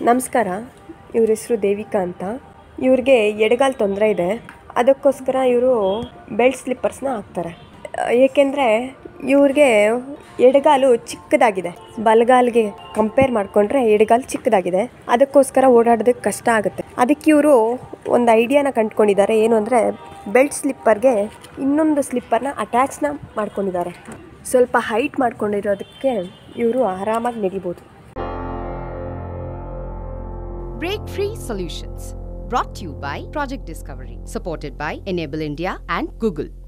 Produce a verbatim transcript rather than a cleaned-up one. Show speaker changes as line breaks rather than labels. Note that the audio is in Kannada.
ನಮಸ್ಕಾರ, ಇವ್ರ ಹೆಸರು ದೇವಿಕಾ ಅಂತ. ಇವ್ರಿಗೆ ಎಡಗಾಲು ತೊಂದರೆ ಇದೆ. ಅದಕ್ಕೋಸ್ಕರ ಇವರು ಬೆಲ್ಟ್ ಸ್ಲಿಪ್ಪರ್ಸ್ನ ಹಾಕ್ತಾರೆ. ಏಕೆಂದರೆ ಇವ್ರಿಗೆ ಎಡಗಾಲು ಚಿಕ್ಕದಾಗಿದೆ. ಬಲಗಾಲಿಗೆ ಕಂಪೇರ್ ಮಾಡಿಕೊಂಡ್ರೆ ಎಡಗಾಲು ಚಿಕ್ಕದಾಗಿದೆ. ಅದಕ್ಕೋಸ್ಕರ ಓಡಾಡೋದಕ್ಕೆ ಕಷ್ಟ ಆಗುತ್ತೆ. ಅದಕ್ಕೆ ಇವರು ಒಂದು ಐಡಿಯಾನ ಕಂಡುಕೊಂಡಿದ್ದಾರೆ. ಏನು ಅಂದರೆ ಬೆಲ್ಟ್ ಸ್ಲಿಪ್ಪರ್ಗೆ ಇನ್ನೊಂದು ಸ್ಲಿಪ್ಪರ್ನ ಅಟ್ಯಾಚ್ನ ಮಾಡ್ಕೊಂಡಿದ್ದಾರೆ. ಸ್ವಲ್ಪ ಹೈಟ್ ಮಾಡ್ಕೊಂಡಿರೋದಕ್ಕೆ ಇವರು ಆರಾಮಾಗಿ ನಡಿಬೋದು.
Break Free Solutions, brought to you by Project Discovery, supported by Enable India and Google.